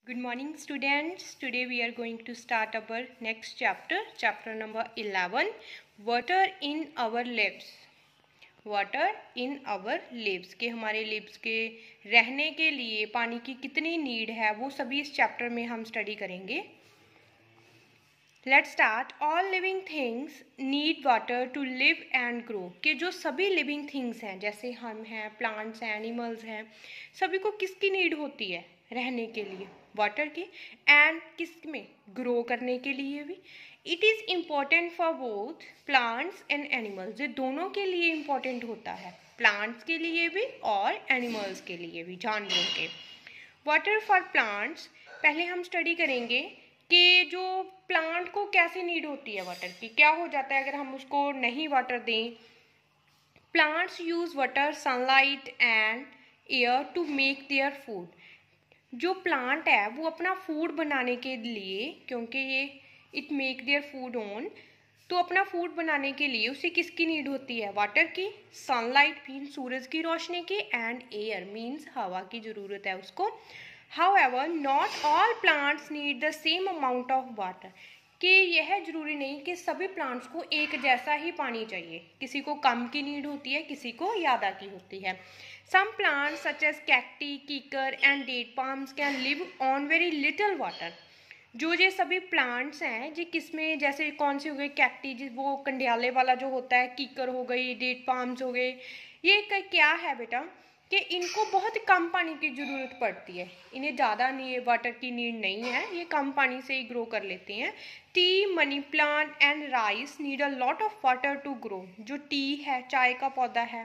Good morning students. Today we are going to start our next chapter number 11, water in our lips. Water in our lips के हमारे lips के रहने के लिए पानी की कितनी नीड है वो सभी इस चैप्टर में हम स्टडी करेंगे. Let's start. All living things need water to live and grow. के जो सभी लिविंग थिंग्स हैं जैसे हम हैं, प्लांट्स हैं, एनिमल्स हैं, सभी को किसकी नीड होती है रहने के लिए? वाटर की. एंड किस में? ग्रो करने के लिए भी. It is important for both plants and animals. ये दोनों के लिए इम्पॉर्टेंट होता है, प्लांट्स के लिए भी और एनिमल्स के लिए भी, जानवरों के. Water for plants. पहले हम स्टडी करेंगे कि जो प्लांट को कैसे नीड होती है वाटर की. क्या हो जाता है अगर हम उसको नहीं वाटर दें? Plants use water, sunlight and air to make their food. जो प्लांट है वो अपना फूड बनाने के लिए, क्योंकि ये it make their food on, तो अपना फूड बनाने के लिए उसे किसकी नीड होती है? वाटर की. सनलाइट मीन्स सूरज की रोशनी की, एंड एयर मीन्स हवा की ज़रूरत है उसको. However, not all plants need the same amount of water. कि यह जरूरी नहीं कि सभी प्लांट्स को एक जैसा ही पानी चाहिए. किसी को कम की नीड होती है, किसी को ज़्यादा की होती है. Some plants such as cacti, कीकर and date palms can live on very little water. जो ये सभी प्लांट्स हैं जी किसमें, जैसे कौन से हो गए? कैक्टी, जी वो कंडियाले वाला जो होता है, कीकर हो गई, डेट पाम्स हो गए. ये क्या है बेटा कि इनको बहुत कम पानी की ज़रूरत पड़ती है. इन्हें ज़्यादा नहीं वाटर की नीड नहीं है, ये कम पानी से ही ग्रो कर लेते हैं. Tea, money plant and rice need a lot of water to grow. जो टी है, चाय का पौधा है,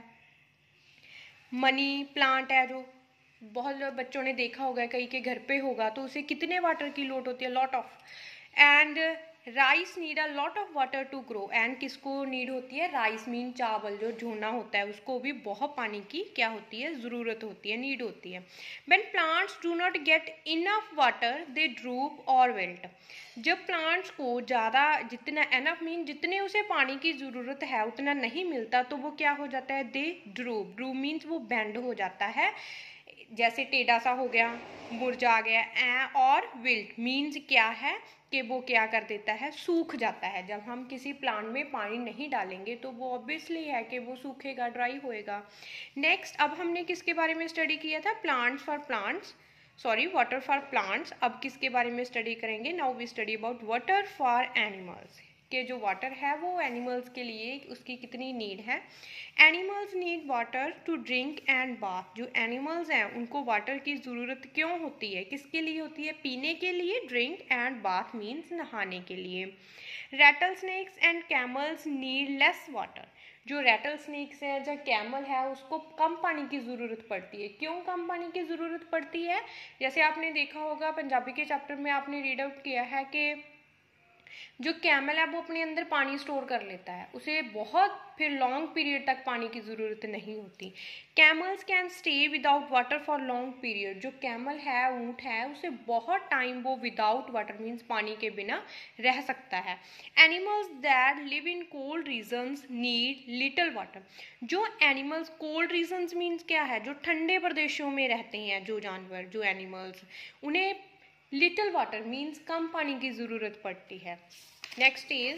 मनी प्लांट है, जो बहुत बच्चों ने देखा होगा, कई के घर पे होगा, तो उसे कितने वाटर की लोड होती है? Lot of. And rice need a lot of water to grow. And किसको नीड होती है? राइस मीन चावल, जो झोना होता है उसको भी बहुत पानी की क्या होती है? ज़रूरत होती है, नीड होती है. When plants do not get enough water they droop और विल्ट. जब प्लांट्स को ज़्यादा, जितना एनफ मीन जितने उसे पानी की ज़रूरत है उतना नहीं मिलता, तो वो क्या हो जाता है? They droop. ड्रूप मीन्स वो बेंड हो जाता है, जैसे टेढ़ा सा हो गया, मुरझा गया. और विल्ट मीन्स क्या है कि वो क्या कर देता है? सूख जाता है. जब हम किसी प्लांट में पानी नहीं डालेंगे तो वो ऑब्वियसली है कि वो सूखेगा, ड्राई होएगा. नेक्स्ट, अब हमने किसके बारे में स्टडी किया था? Plants for plants, sorry, water for plants. अब किसके बारे में स्टडी करेंगे? Now we study about water for animals. कि जो वाटर है वो एनिमल्स के लिए उसकी कितनी नीड है. Animals need water to drink and bath. जो एनिमल्स हैं उनको वाटर की ज़रूरत क्यों होती है? किसके लिए होती है? पीने के लिए. ड्रिंक एंड बाथ मीन्स नहाने के लिए. Rattle snakes and camels need less water. जो रैटल स्नेक्स है, जो कैमल है, उसको कम पानी की ज़रूरत पड़ती है. क्यों कम पानी की ज़रूरत पड़ती है? जैसे आपने देखा होगा पंजाबी के चैप्टर में, आपने रीड आउट किया है कि जो कैमल है वो अपने अंदर पानी स्टोर कर लेता है, उसे बहुत फिर लॉन्ग पीरियड तक पानी की ज़रूरत नहीं होती. Camels can stay without water for long period. जो कैमल है, ऊँट है, उसे बहुत टाइम वो विदाउट वाटर मीन्स पानी के बिना रह सकता है. Animals that live in cold regions need little water. जो एनिमल्स कोल्ड रीजन्स मीन्स क्या है? जो ठंडे प्रदेशों में रहते हैं जो जानवर, जो एनिमल्स, उन्हें लिटिल वाटर मीन्स कम पानी की ज़रूरत पड़ती है. Next is,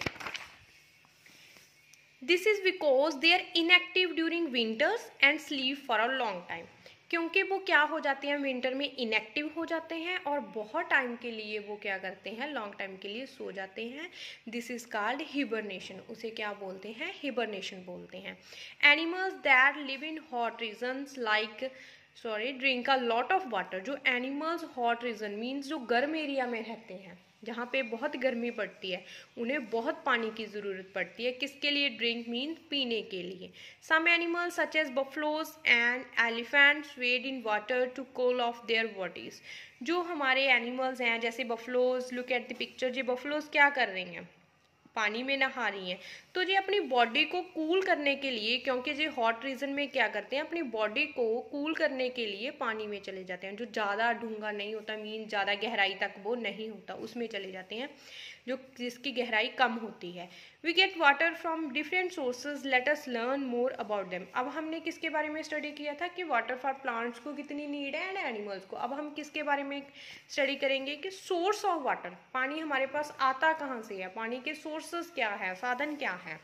this is because they are inactive during winters and sleep for a long time. क्योंकि वो क्या हो जाते हैं? विंटर में इनएक्टिव हो जाते हैं और बहुत टाइम के लिए वो क्या करते हैं? लॉन्ग टाइम के लिए सो जाते हैं. This is called hibernation. उसे क्या बोलते हैं? हिबरनेशन बोलते हैं. Animals that live in hot regions like drink a lot of water. जो एनिमल्स हॉट रीजन मीन्स जो गर्म एरिया में रहते हैं, जहाँ पे बहुत गर्मी पड़ती है, उन्हें बहुत पानी की ज़रूरत पड़ती है. किसके लिए? ड्रिंक मीन्स पीने के लिए. Some animals such as buffaloes and elephants wade in water to cool off their bodies. जो हमारे एनिमल्स हैं जैसे buffaloes, look at the picture. ये बफलोज क्या कर रही हैं? पानी में नहा रही हैं, तो ये अपनी बॉडी को कूल करने के लिए, क्योंकि ये हॉट रीजन में क्या करते हैं, अपनी बॉडी को कूल करने के लिए पानी में चले जाते हैं, जो ज़्यादा डूंगा नहीं होता, मीन ज़्यादा गहराई तक वो नहीं होता, उसमें चले जाते हैं, जो जिसकी गहराई कम होती है। We get water from different sources, let us learn more about them. अब हमने किसके बारे में स्टडी किया था कि वाटर फॉर प्लांट्स को कितनी नीड है एंड एनिमल्स को। अब हम किसके बारे में स्टडी करेंगे कि सोर्स ऑफ वाटर, पानी हमारे पास आता कहाँ से है, पानी के सोर्सेज क्या है, साधन क्या है।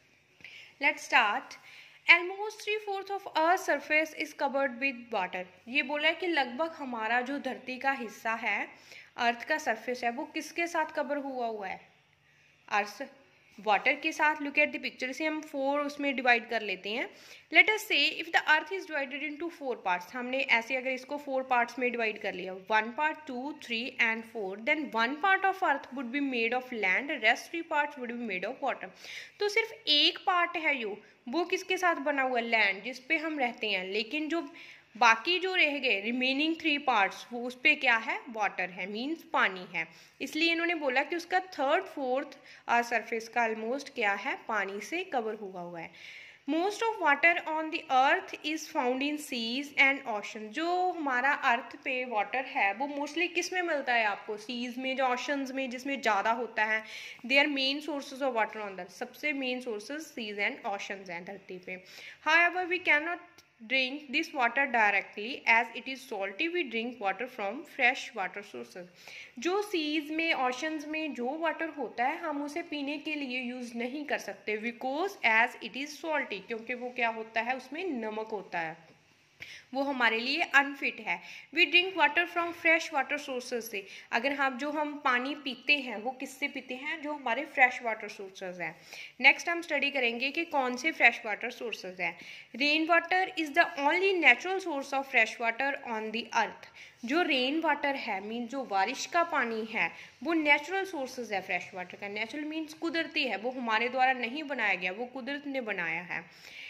Let's start. Almost 3/4 of Earth's surface is covered with water। ये बोला है कि लगभग हमारा जो धरती का हिस्सा है, अर्थ का सरफेस है, वो किसके साथ कवर हुआ है, अर्थ वाटर के साथ। लुक एट द पिक्चर, इसे हम 4 उसमें डिवाइड कर लेते हैं। Let us see if the earth is divided into 4 parts, हमने ऐसे अगर इसको 4 पार्ट्स में डिवाइड कर लिया, 1 part, 2, 3 and 4, then 1 part of earth would be made of land, rest 3 parts would be made of water. तो सिर्फ एक पार्ट है वो किसके साथ बना हुआ है, लैंड, जिस पे हम रहते हैं, लेकिन जो बाकी जो रह गए रिमेनिंग 3 पार्ट्स, वो उस पे क्या है, वाटर है, मीन्स पानी है। इसलिए इन्होंने बोला कि उसका 3/4 सरफेस का ऑलमोस्ट क्या है, पानी से कवर हुआ है। Most of water on the earth is found in seas and ocean. जो हमारा अर्थ पे वाटर है वो मोस्टली किस में मिलता है आपको, सीज में, जो ओशंस में, जिसमें ज़्यादा होता है। They are main sources of water on the, सबसे main sources seas and oceans हैं धरती पे। However we can not drink this water directly as it is salty, we drink water from fresh water sources। जो seas में, oceans में जो water होता है हम उसे पीने के लिए यूज नहीं कर सकते, because as it is salty, क्योंकि वो क्या होता है, उसमें नमक होता है, वो हमारे लिए अनफिट है। We drink water from fresh water sources से। अगर हम पानी पीते हैं वो किससे पीते हैं, जो हमारे फ्रेश वाटर सोर्सेज हैं। नेक्स्ट हम स्टडी करेंगे कि कौन से फ्रेश वाटर सोर्सेज हैं। Rain water is the only natural source of fresh water on the earth. जो रेन वाटर है, मीन जो बारिश का पानी है, वो नेचुरल सोर्सेज है फ्रेश वाटर का। नेचुरल मीन्स कुदरती है, वो हमारे द्वारा नहीं बनाया गया, वो कुदरत ने बनाया है।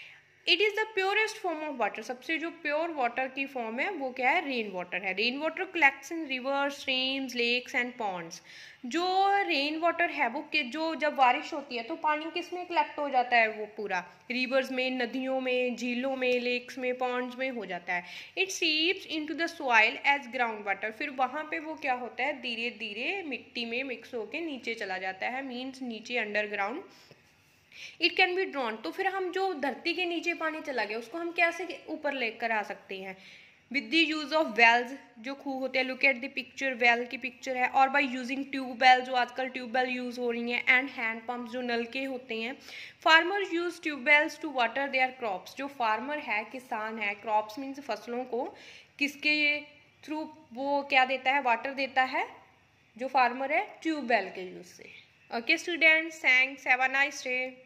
It is the purest form of water. सबसे जो प्योर वाटर की फॉर्म है वो क्या है, रेन वाटर है। Rain water collects in rivers, streams, lakes and ponds. जो रेन वाटर है वो जो जब बारिश होती है तो पानी किस में कलेक्ट हो जाता है, वो पूरा रिवर्स में, नदियों में, झीलों में, लेक्स में, पॉन्ड्स में हो जाता है। It seeps into the soil as ground water. फिर वहाँ पे वो क्या होता है, धीरे धीरे मिट्टी में मिक्स होके नीचे चला जाता है, मीन्स नीचे underground it can be drawn. तो फिर हम जो धरती के नीचे पानी चला गया उसको हम कैसे ऊपर लेकर आ सकते हैं, with the use of wells, जो खूह होते हैं। Look at the picture, well की पिक्चर है। और बाय यूजिंग ट्यूबवेल, जो आजकल ट्यूबवेल यूज हो रही हैं, एंड हैंड पंप्स, जो नलके होते हैं। Farmers use tubewells to water their crops. जो फार्मर है, किसान है, क्रॉप्स मीन्स फसलों को किसके थ्रू वो क्या देता है, वाटर देता है, जो फार्मर है, ट्यूबवेल के यूज से। Okay students, thanks, have a nice day.